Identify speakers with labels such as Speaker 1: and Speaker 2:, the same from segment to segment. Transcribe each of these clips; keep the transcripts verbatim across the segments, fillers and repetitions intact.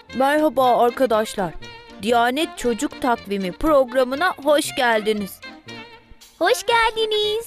Speaker 1: Merhaba arkadaşlar. Diyanet Çocuk Takvimi programına hoş geldiniz.
Speaker 2: Hoş geldiniz.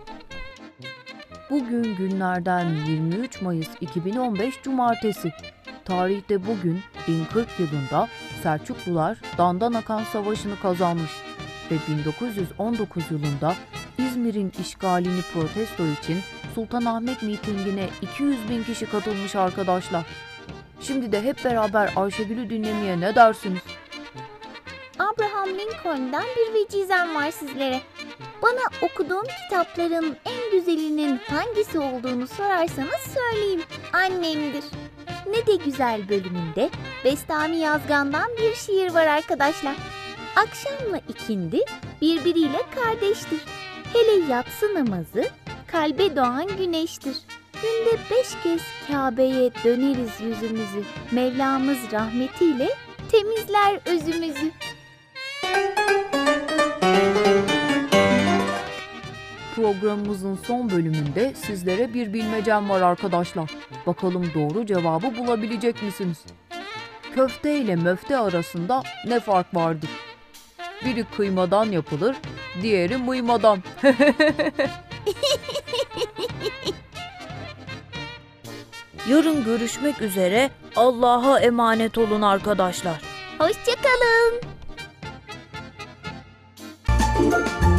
Speaker 1: Bugün günlerden yirmi üç Mayıs iki bin on beş Cumartesi. Tarihte bugün bin kırk yılında Selçuklular Dandanakan Savaşı'nı kazanmış ve bin dokuz yüz on dokuz yılında İzmir'in işgalini protesto için Sultanahmet mitingine iki yüz bin kişi katılmış arkadaşlar. Şimdi de hep beraber Ayşegül'ü dinlemeye ne dersiniz?
Speaker 2: Abraham Lincoln'dan bir vecizem var sizlere. Bana okuduğum kitapların en güzelinin hangisi olduğunu sorarsanız söyleyeyim. Annemdir. Ne de güzel bölümünde Bestami Yazgan'dan bir şiir var arkadaşlar. Akşamla ikindi birbiriyle kardeştir. Hele yatsı namazı kalbe doğan güneştir. Günde beş kez Kabe'ye döneriz yüzümüzü. Mevlamız rahmetiyle temizler özümüzü.
Speaker 1: Programımızın son bölümünde sizlere bir bilmecem var arkadaşlar. Bakalım doğru cevabı bulabilecek misiniz? Köfte ile möfte arasında ne fark vardır? Biri kıymadan yapılır, diğeri mıymadan. Yarın görüşmek üzere. Allah'a emanet olun arkadaşlar.
Speaker 2: Hoşça kalın.